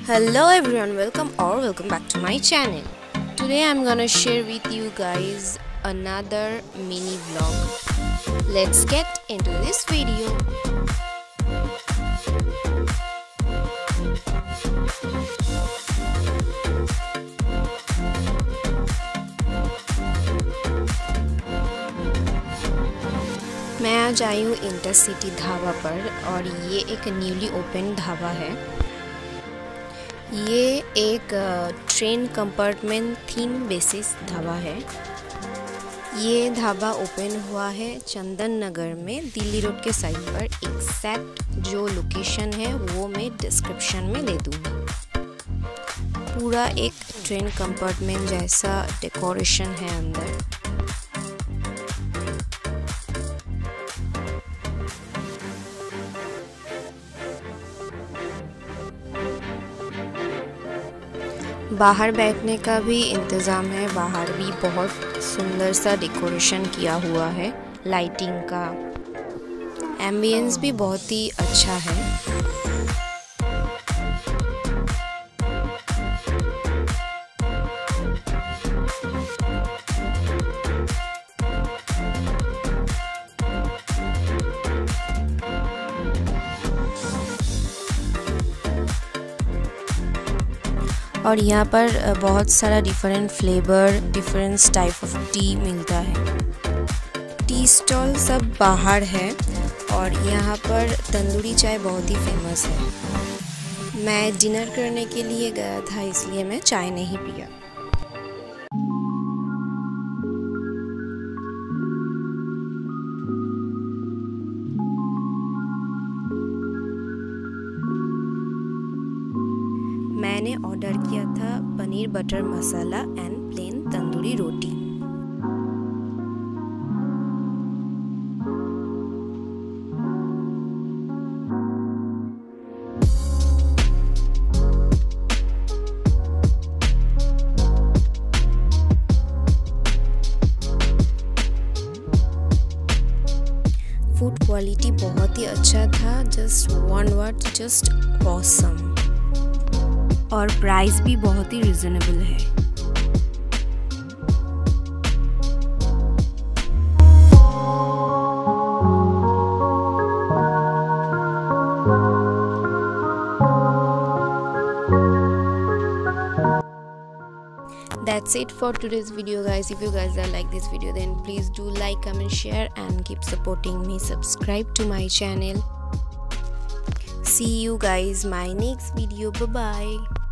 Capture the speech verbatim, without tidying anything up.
Hello everyone, welcome or welcome back to my channel. Today I'm gonna share with you guys another mini vlog. Let's get into this video. मैं आज आई हूँ intercity dhaba पर और ये एक newly open dhaba है। ये एक train compartment theme basis dhaba है। ये ढाबा ओपन हुआ है चंदन नगर में, दिल्ली रोड के साइड पर। एग्जैक्ट जो लोकेशन है वो मैं डिस्क्रिप्शन में दे दूँगी। पूरा एक ट्रेन कंपार्टमेंट जैसा डेकोरेशन है अंदर। बाहर बैठने का भी इंतज़ाम है। बाहर भी बहुत सुंदर सा डेकोरेशन किया हुआ है, लाइटिंग का। एम्बियंस भी बहुत ही अच्छा है। और यहाँ पर बहुत सारा different flavour, different type of tea मिलता है। टी स्टॉल सब बाहर है और यहाँ पर तंदूरी चाय बहुत ही फेमस है। मैं डिनर करने के लिए गया था, इसलिए मैं चाय नहीं पिया। मैंने ऑर्डर किया था paneer butter masala and plain tandoori रोटी। फूड क्वालिटी बहुत ही अच्छा था। Just one word, just awesome. और प्राइस भी बहुत ही रिजनेबल है। That's it for today's video guys. If you guys are like this video, then please do like, comment, share and keep supporting me. Subscribe to my channel. See you guys my next video. Bye bye.